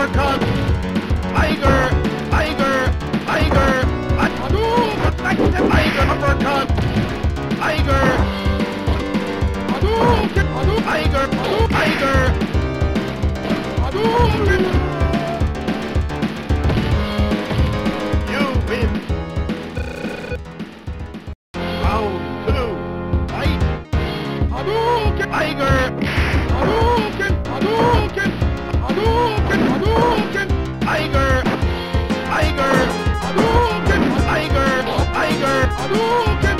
uppercut. Tiger, tiger, tiger. Hadouken, tiger uppercut. Tiger. Hadouken, tiger, tiger. Hadouken. You win. Round 2. Fight. Hadouken, tiger. Hadouken, Hadouken, Hadouken, Hadouken, tiger, tiger, Hadouken, tiger, tiger, Hadouken,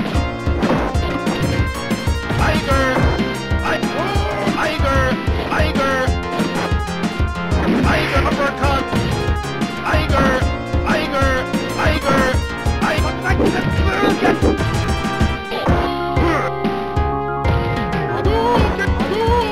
tiger, tiger, tiger, tiger uppercut, tiger, tiger, tiger, Hadouken, Hadouken.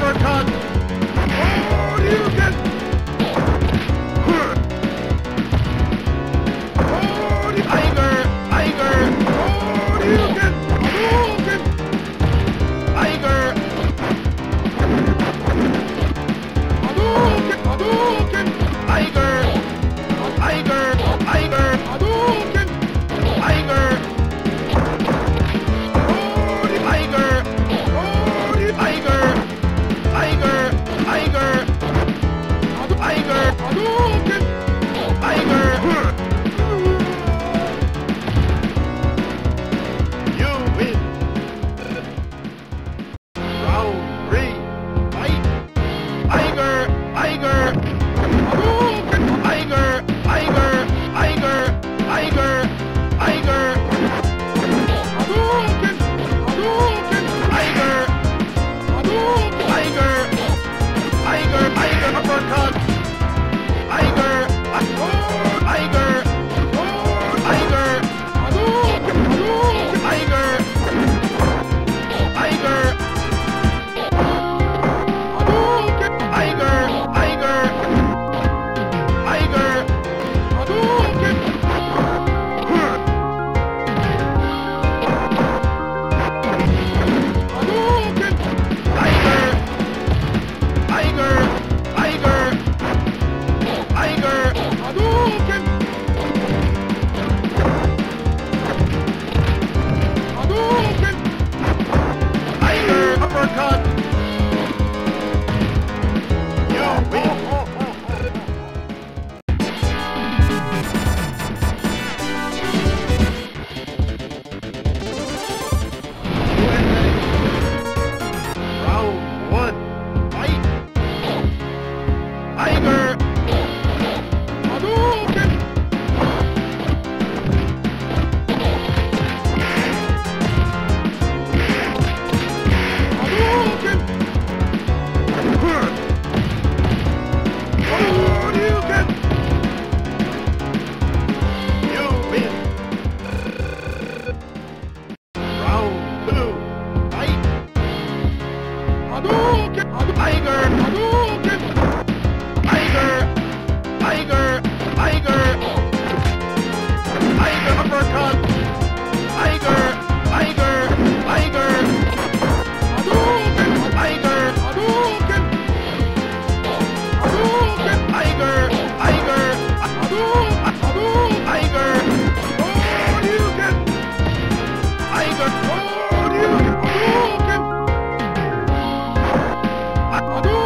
uppercut. Hadouken! Tiger! Tiger! Hadouken! Hadouken! Tiger! Hadouken! Hadouken! Tiger! Tiger! Tiger! Hadouken! Tiger! Tiger! Tiger! Tiger! Tiger! Tiger! Hadouken! Tiger! You win! Round 3, fight! Tiger! Tiger! Hadouken! Tiger! Tiger! Tiger! Tiger! Tiger! Hadouken! Hadouken! Tiger! Hadouken! Tiger! Tiger! Tiger! Uppercut! Tiger! Tiger! Tiger! Hadouken! Hadouken! Tiger! Tiger! Hadouken! Tiger! Tiger! Tiger! Hadouken! Hadouken! Tiger! Tiger! Tiger! Tiger! Hadouken! Hadouken! Tiger! Uppercut! You win! Round 1, fight! Tiger! Hadouken! Hadouken! Hadouken! You win! Round 2, fight! Hadouken! Tiger! Hadouken! Tiger! Tiger! Tiger! Tiger! Uppercut! Tiger! Tiger! Tiger! Hadouken! Tiger! Hadouken! Hadouken! Tiger! Tiger! Hadouken! Tiger! Hadouken! Tiger! Hadouken! Hadouken!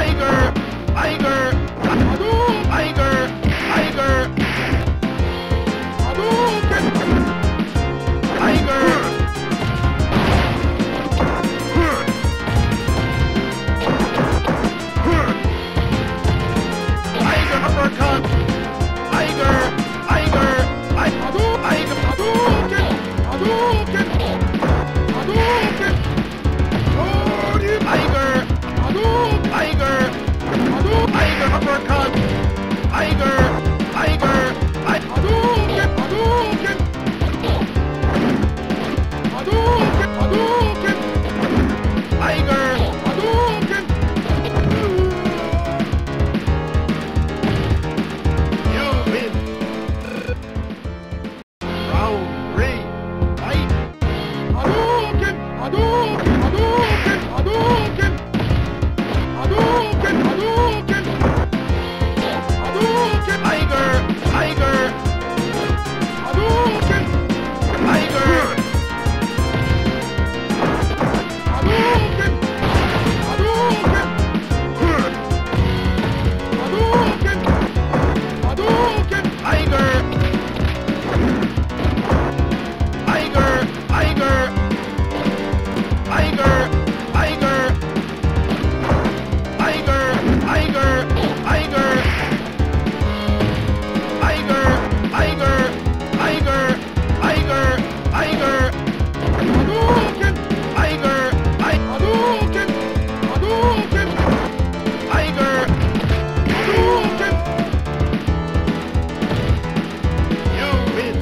Tiger! Tiger! Hadouken! Tiger! Tiger! Hadouken! Tiger! Tiger uppercut! Tiger! Tiger! Hadouken! Hadouken! Hadouken! Hadouken! Tiger! Hadouken! Tiger! Hadouken! Tiger uppercut! Tiger! Tiger! Hadouken! Hadouken! Hadouken! Hadouken! Tiger! Hadouken! You win! Round 3, fight! Hadouken! Hadouken! Hadouken! Hadouken! Hadouken! Hadouken! Hadouken! Tiger! Tiger! Hadouken! Tiger! Hadouken! Hadouken! Hadouken! Hadouken! Tiger! Tiger! Tiger! Tiger! Tiger! Tiger! Tiger! Tiger! Tiger! Tiger! Tiger! Tiger! Tiger! Hadouken! Tiger! Hadouken! Hadouken! Tiger! Hadouken! You win!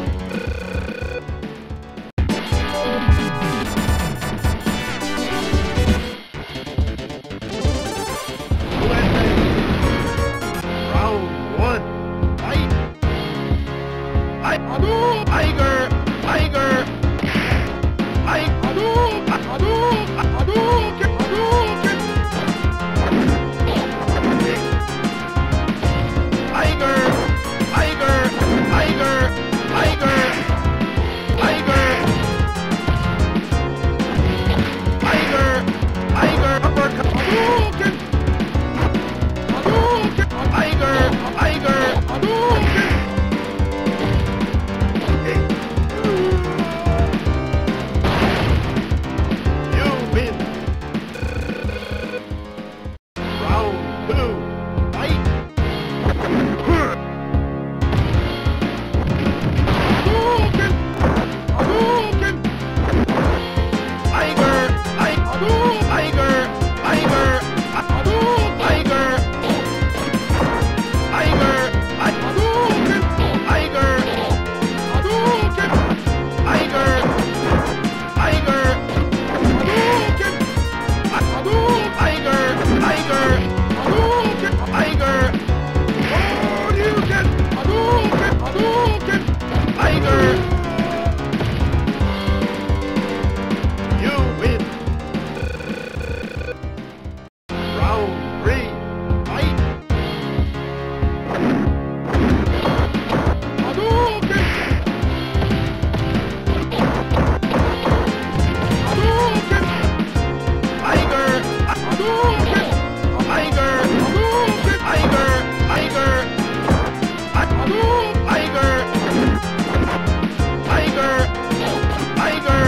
Round 1, fight! Hadouken! Tiger! Tiger! Hadouken! Hadouken! Hadouken! Hadouken! Tiger! Tiger! Tiger! Tiger! Tiger! Tiger! Tiger! Uppercut! Hadouken! Hadouken! Tiger! Tiger! Hadouken! You win! Round 2, fight! Hadouken! Hadouken! Tiger! Hadouken! Tiger! Tiger! Hadouken! Tiger! Tiger! Hadouken! Tiger! Hadouken! Tiger! Tiger! Hadouken! Hadouken! Tiger! Tiger! Hadouken! Tiger! Hadouken! Hadouken! Hadouken! Tiger! You win! Round 3, fight! Hadouken! Hadouken! Tiger! Hadouken! Tiger! Hadouken! Tiger! Tiger! Hadouken! Tiger! Tiger! Tiger!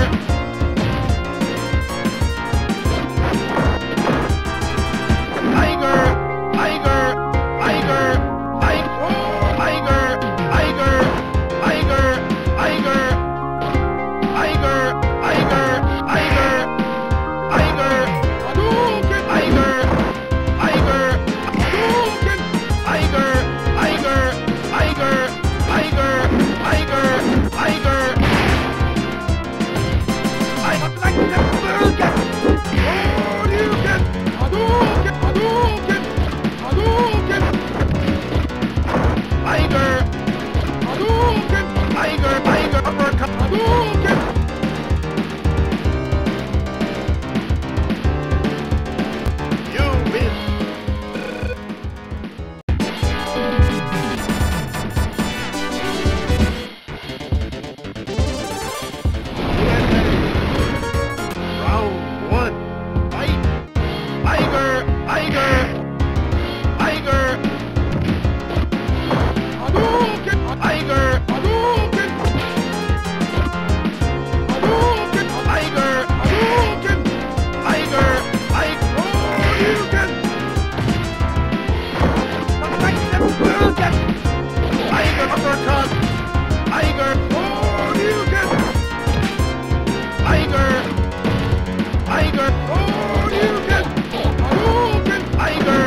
Tiger! Tiger! Tiger! Tiger! Tiger! Tiger! Tiger! Tiger! Tiger! Tiger! Tiger! Hadouken! Tiger! Tiger! Hadouken! Tiger! Tiger! Tiger! Tiger! Tiger! Tiger! I would like to Hadouken! Hadouken! Hadouken! Hadouken! Tiger! Hadouken! Tiger! Tiger! Uppercut! Hadouken! You win! Round 1, fight! Tiger! Tiger! Tiger, Hadouken! Hadouken! Tiger, Hadouken! Tiger, Hadouken! Hadouken! Tiger uppercut! Tiger, Hadouken! Tiger, Tiger, Hadouken! Hadouken! Tiger!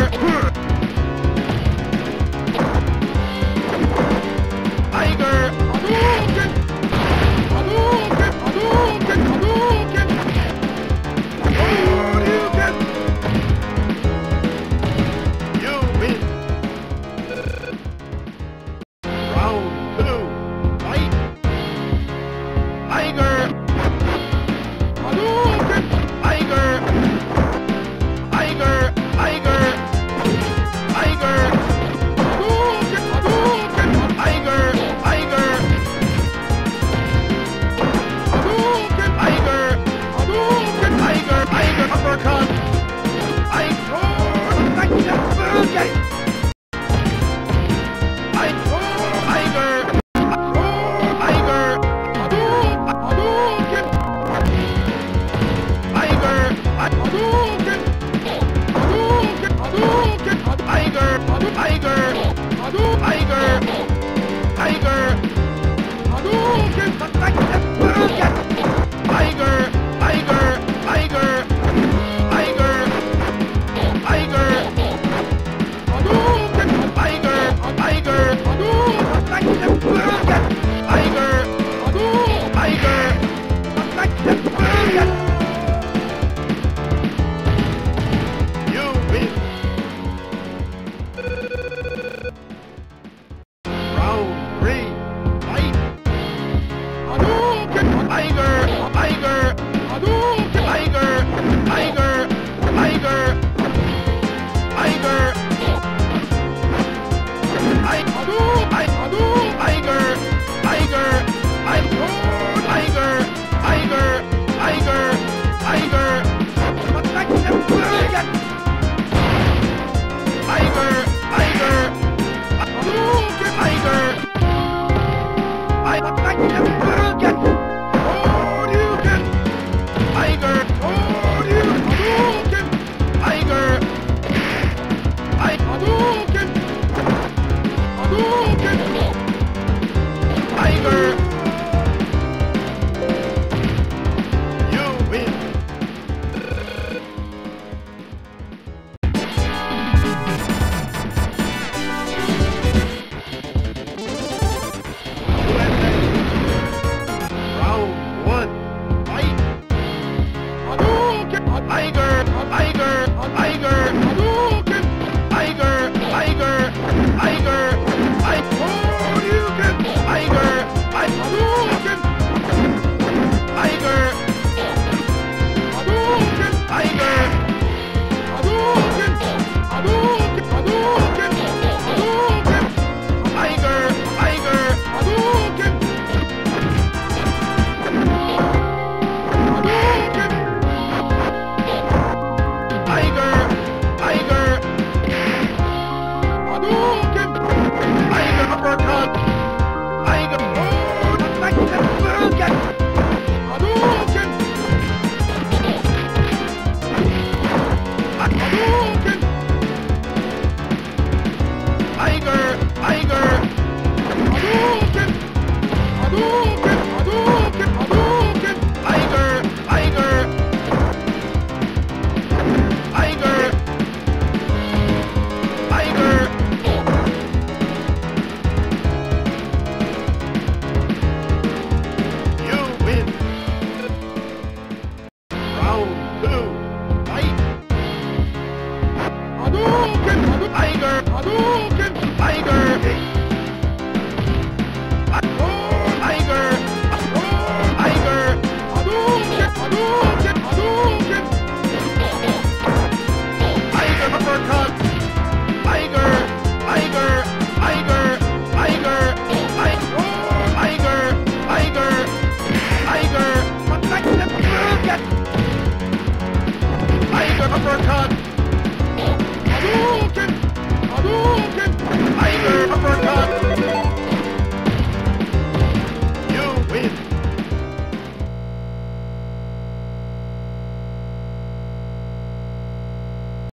Tiger, Hadouken! Hadouken! Hadouken! Hadouken! Hadouken! You win. Round 2. Fight. Tiger. Hadouken! Tiger. Tiger. Tiger. Tiger. Hadouken! Hadouken! Tiger. Tiger. Hadouken! Tiger. Hadouken! Tiger. Tiger uppercut. Tiger. Hadouken! Tiger. Tiger. Tiger. Hadouken! Tiger. Hadouken! Hadouken! Hadouken! Tiger. Tiger. Tiger. Tiger. Hadouken! Hadouken! Tiger. Tiger. Tiger. Tiger. Tiger. Hadouken! Tiger. Tiger. Hadouken! Tiger. Tiger. Hadouken! You win. Round 3. Fight. Hadouken! Tiger. Tiger. Hadouken! Tiger. Tiger. Tiger. Tiger. Hadouken! Tiger. Tiger. Tiger. Tiger. Tiger. Tiger. Tiger. Hadouken! Tiger. Tiger. Hadouken! Tiger. Hadouken! Tiger. Hadouken! Tiger. Hadouken! Hadouken! Tiger. You win. Round 1. Fight. Hadouken! Tiger. Tiger. Tiger.